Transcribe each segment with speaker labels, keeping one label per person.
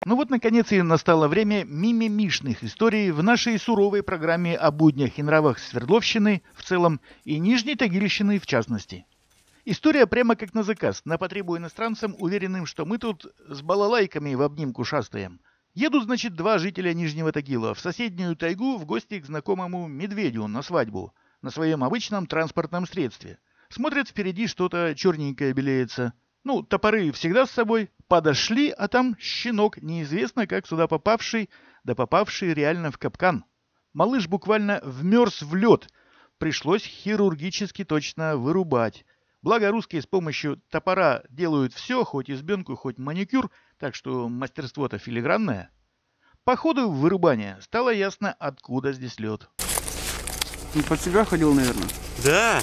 Speaker 1: Ну вот, наконец, и настало время мимимишных историй в нашей суровой программе о буднях и нравах Свердловщины в целом и Нижней Тагильщины в частности. История прямо как на заказ, на потребу иностранцам, уверенным, что мы тут с балалайками в обнимку шастаем. Едут, значит, два жителя Нижнего Тагила в соседнюю тайгу в гости к знакомому медведю на свадьбу на своем обычном транспортном средстве. Смотрят, впереди что-то черненькое белеется. Ну, топоры всегда с собой. Подошли, а там щенок, неизвестно как сюда попавший, да попавший реально в капкан. Малыш буквально вмерз в лед. Пришлось хирургически точно вырубать. Благо русские с помощью топора делают все, хоть избенку, хоть маникюр, так что мастерство-то филигранное. По ходу вырубания стало ясно, откуда здесь лед.
Speaker 2: Он под себя ходил, наверное.
Speaker 3: Да.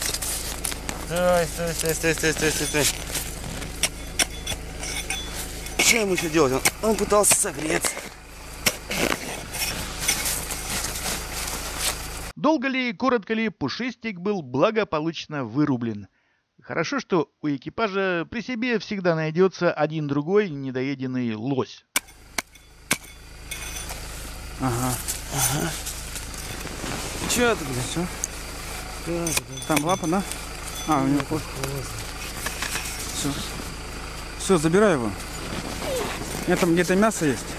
Speaker 3: Стой. Что ему еще делать? Он пытался согреться.
Speaker 1: Долго ли, коротко ли, Пушистик был благополучно вырублен. Хорошо, что у экипажа при себе всегда найдется один другой недоеденный лось.
Speaker 2: Ага.
Speaker 3: Че это, блядь?
Speaker 2: Все. Там лапа, да? А, у него хвост. Все. Все, забирай его. У меня там где-то мясо есть.